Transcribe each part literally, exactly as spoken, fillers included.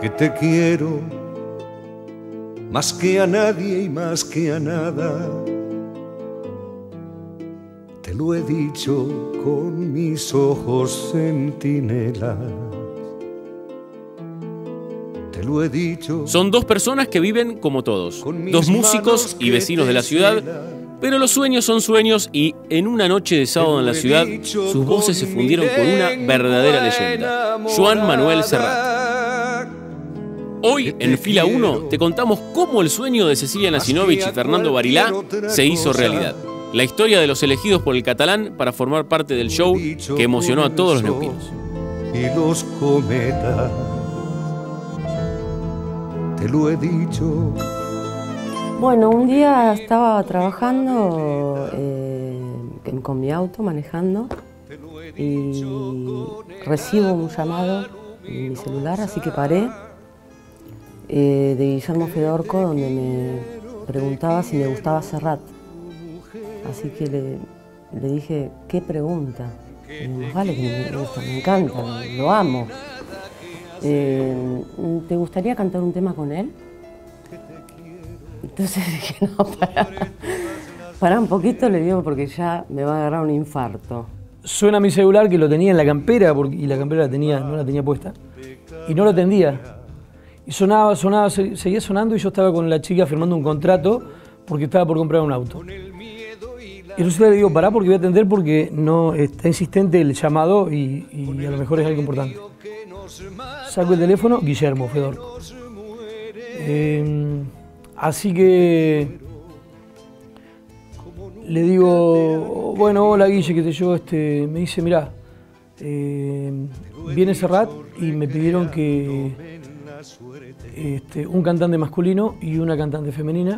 que te quiero más que a nadie y más que a nada. Te lo he dicho con mis ojos centinelas. Te lo he dicho. Son dos personas que viven como todos, dos músicos y vecinos de la ciudad, pero los sueños son sueños y en una noche de sábado en la ciudad, sus voces se fundieron con una verdadera leyenda, Joan Manuel Serrat. Hoy, en Fila uno, te contamos cómo el sueño de Cecilia Nasinovich y Fernando Barilá se hizo realidad. La historia de los elegidos por el catalán para formar parte del show que emocionó a todos los neuquinos. Y los cometas, te lo he dicho. Bueno, un día estaba trabajando eh, con mi auto, manejando, y recibo un llamado en mi celular, así que paré, eh, de Guillermo Fedorco, donde me preguntaba si me gustaba Serrat. Así que le, le dije, ¿qué pregunta? Y me dijo, vale, que me gusta, me encanta, lo amo. Eh, ¿Te gustaría cantar un tema con él? Entonces dije, no, pará, pará un poquito, le digo, porque ya me va a agarrar un infarto. Suena mi celular, que lo tenía en la campera, porque, y la campera la tenía, no la tenía puesta, y no lo atendía. Y sonaba, sonaba, seguía sonando, y yo estaba con la chica firmando un contrato, porque estaba por comprar un auto. Y resulta que le digo, pará, porque voy a atender, porque no está insistente el llamado, y, y a lo mejor es algo importante. Saco el teléfono, Guillermo Fedorco. Eh, así que le digo, bueno, hola Guille, que te yo, este, me dice, mirá, eh, viene Serrat y me pidieron que este, un cantante masculino y una cantante femenina.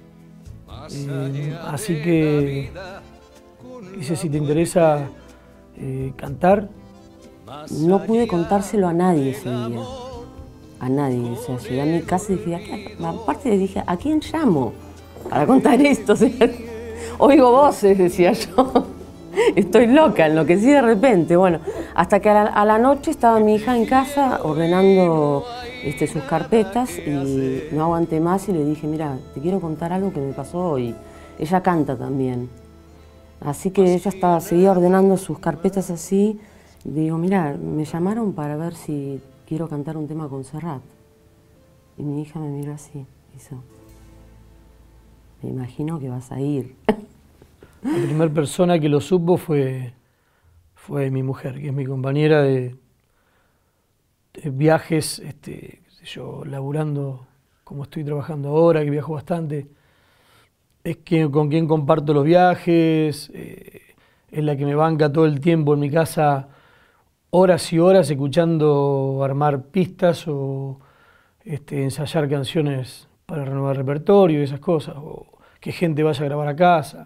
Eh, así que dice, si te interesa eh, cantar. No pude contárselo a nadie ese día, a nadie. O sea, llegué a mi casa y dije, aparte le dije, ¿a quién llamo para contar esto? O sea, oigo voces, decía yo. Estoy loca, enloquecí de repente. Bueno, hasta que a la, a la noche estaba mi hija en casa ordenando este, sus carpetas y no aguanté más y le dije, mira, te quiero contar algo que me pasó hoy. Ella canta también. Así que ella estaba, seguía ordenando sus carpetas así. Digo, mira, me llamaron para ver si quiero cantar un tema con Serrat. Y mi hija me miró así, hizo, me imagino que vas a ir. La primera persona que lo supo fue, fue mi mujer, que es mi compañera de, de viajes, este, qué sé yo, laburando como estoy trabajando ahora, que viajo bastante. Es que, con quien comparto los viajes, eh, es la que me banca todo el tiempo en mi casa, horas y horas escuchando armar pistas o este, ensayar canciones para renovar repertorio y esas cosas, o que gente vaya a grabar a casa.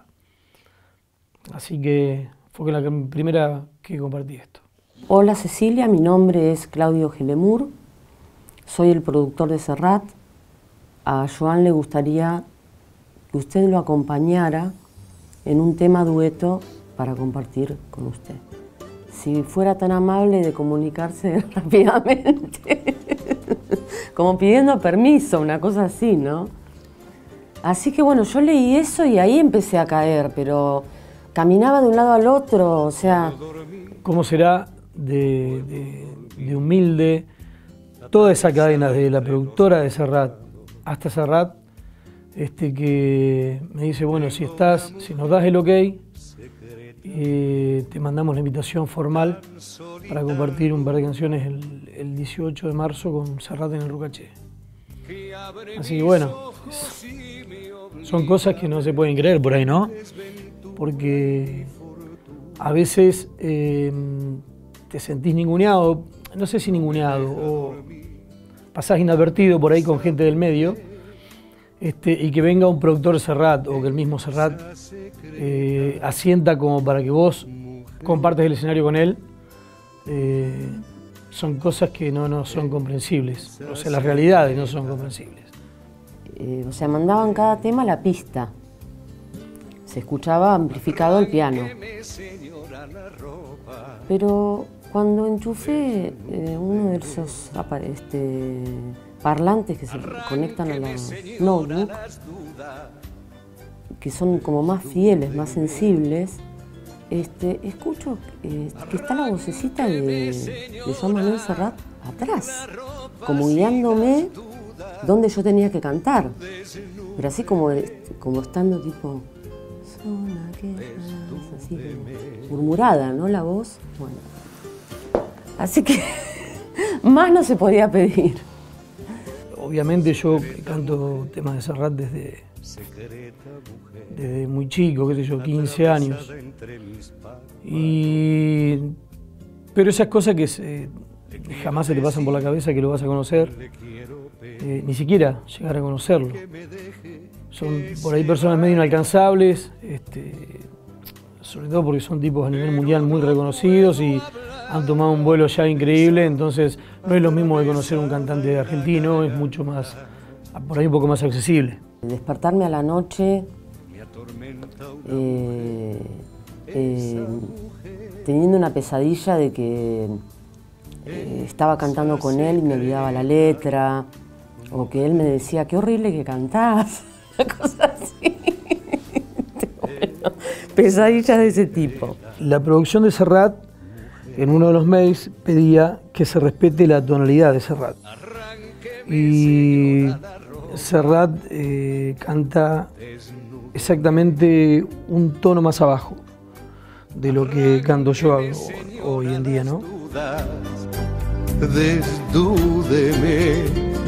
Así que fue con la primera que compartí esto. Hola Cecilia, mi nombre es Claudio Gelemur, soy el productor de Serrat. A Joan le gustaría que usted lo acompañara en un tema dueto para compartir con usted. Si fuera tan amable de comunicarse rápidamente, como pidiendo permiso, una cosa así, ¿no? Así que bueno, yo leí eso y ahí empecé a caer, pero caminaba de un lado al otro, o sea... ¿Cómo será de, de, de humilde toda esa cadena, de la productora de Serrat hasta Serrat, este, que me dice, bueno, si estás, si nos das el ok, Eh, te mandamos la invitación formal para compartir un par de canciones el, el dieciocho de marzo con Serrat en el Rucaché. Así que bueno, es, son cosas que no se pueden creer por ahí, ¿no? Porque a veces eh, te sentís ninguneado, no sé si ninguneado, o pasás inadvertido por ahí con gente del medio, Este, y que venga un productor Serrat o que el mismo Serrat eh, asienta como para que vos compartas el escenario con él, eh, son cosas que no, no son comprensibles, o sea, las realidades no son comprensibles. Eh, o sea, mandaban cada tema a la pista, se escuchaba amplificado el piano, pero Cuando enchufé eh, uno de esos este, parlantes que se conectan a los notebooks, que son como más fieles, más sensibles, este, escucho eh, que está la vocecita de, de Joan Manuel Serrat atrás, como guiándome donde yo tenía que cantar, pero así como, como estando tipo, son aquellas, así como murmurada, ¿no? La voz, bueno. Así que más no se podía pedir. Obviamente yo canto temas de Serrat desde, desde muy chico, qué sé yo, quince años. Y, pero esas cosas que se, jamás se te pasan por la cabeza que lo vas a conocer, eh, ni siquiera llegar a conocerlo. Son por ahí personas medio inalcanzables, este, sobre todo porque son tipos a nivel mundial muy reconocidos y han tomado un vuelo ya increíble, entonces no es lo mismo que conocer un cantante argentino, es mucho más, por ahí un poco más accesible. Despertarme a la noche, eh, eh, teniendo una pesadilla de que eh, estaba cantando con él y me olvidaba la letra, o que él me decía, qué horrible que cantás, cosas así. Bueno, pesadillas de ese tipo. La producción de Serrat, en uno de los mails, pedía que se respete la tonalidad de Serrat. Y Serrat eh, canta exactamente un tono más abajo de lo que canto yo hoy en día, ¿no? Desdúdeme,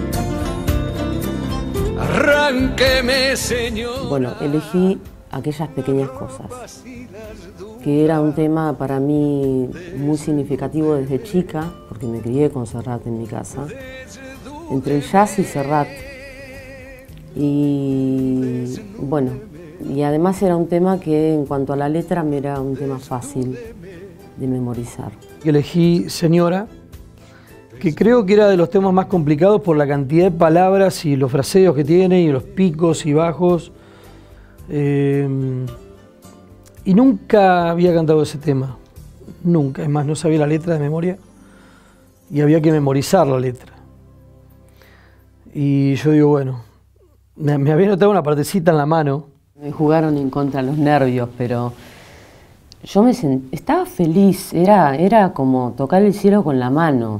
arránqueme, Señor. Bueno, elegí Aquellas pequeñas cosas, que era un tema para mí muy significativo desde chica, porque me crié con Serrat en mi casa, entre el jazz y Serrat. Y bueno, y además era un tema que en cuanto a la letra me era un tema fácil de memorizar. Elegí Señora, que creo que era de los temas más complicados por la cantidad de palabras y los fraseos que tiene y los picos y bajos. Eh, y nunca había cantado ese tema, nunca, es más, no sabía la letra de memoria y había que memorizar la letra. Y yo digo, bueno, me, me había notado una partecita en la mano. Me jugaron en contra los nervios, pero yo me sent... estaba feliz, era, era como tocar el cielo con la mano.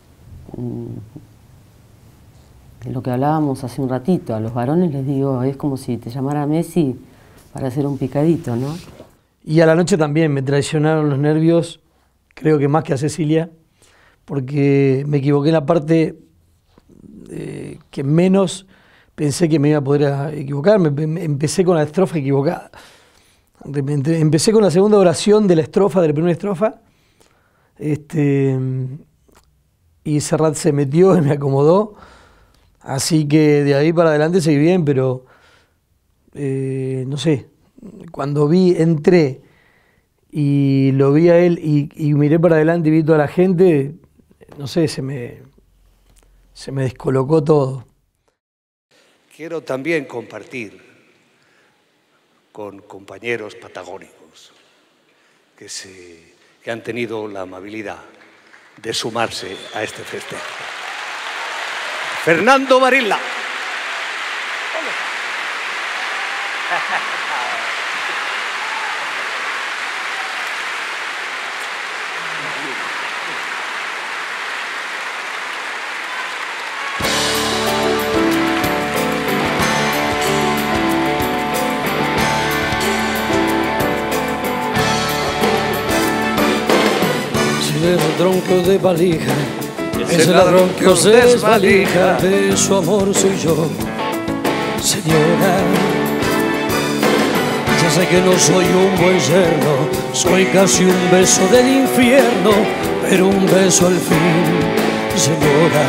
De lo que hablábamos hace un ratito, a los varones les digo, es como si te llamara Messi para hacer un picadito, ¿no? Y a la noche también me traicionaron los nervios, creo que más que a Cecilia, porque me equivoqué en la parte eh, que menos pensé que me iba a poder equivocar. Me, me, empecé con la estrofa equivocada. Empecé con la segunda oración de la estrofa, de la primera estrofa, este, y Serrat se metió y me acomodó. Así que de ahí para adelante seguí bien, pero eh, no sé, cuando vi, entré y lo vi a él y, y miré para adelante y vi toda la gente, no sé, se me, se me descolocó todo. Quiero también compartir con compañeros patagónicos que, se, que han tenido la amabilidad de sumarse a este festejo. Fernando Varela. Tronco de valija, ese ladrón que os desvalija, de su amor soy yo, señora. Ya sé que no soy un buen yerno, soy casi un beso del infierno, pero un beso al fin, señora.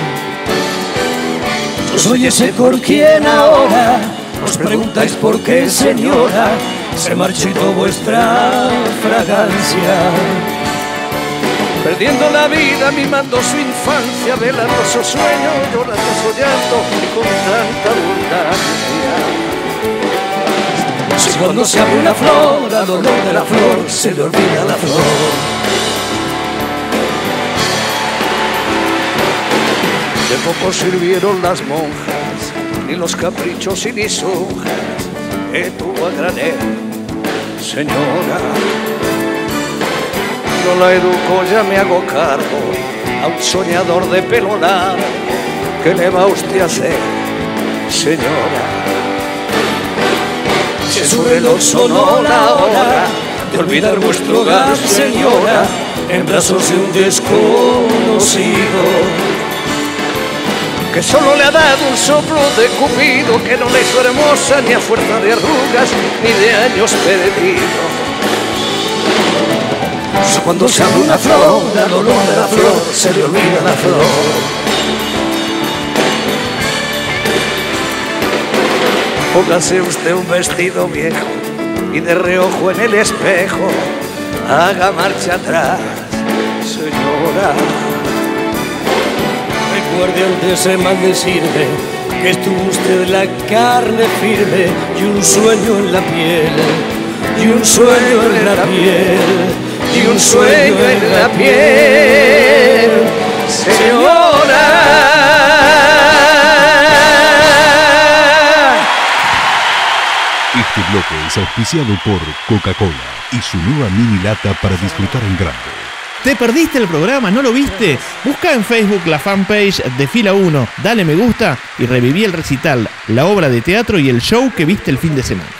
Yo soy ese por quien ahora os preguntáis por qué, señora, se marchitó vuestra fragancia. Perdiendo la vida, mimando su infancia, velando su sueño, llorando, soñando con tanta abundancia. Si cuando se abre una flor, al olor de la flor se le olvida la flor. De poco sirvieron las monjas, ni los caprichos y lisonjas que tuvo a granel, señora. No la educo, ya me hago cargo, a un soñador de pelo largo. ¿Qué le va usted a hacer, señora? Si su reloj sonó la hora de olvidar vuestro hogar, señora, en brazos de un desconocido que solo le ha dado un soplo de Cupido, que no le hizo hermosa ni a fuerza de arrugas ni de años perdidos. Cuando se abre una flor, al olor de la flor se le olvida la flor. Póngase usted un vestido viejo y de reojo en el espejo haga marcha atrás, señora. Recuerde antes de maldecirme que estuvo usted la carne firme y un sueño en la piel, y un sueño en la piel, y un sueño en la piel, señora. Este bloque es auspiciado por Coca-Cola y su nueva mini lata para disfrutar en grande. ¿Te perdiste el programa? ¿No lo viste? Busca en Facebook la fanpage de Fila uno, dale me gusta y reviví el recital, la obra de teatro y el show que viste el fin de semana.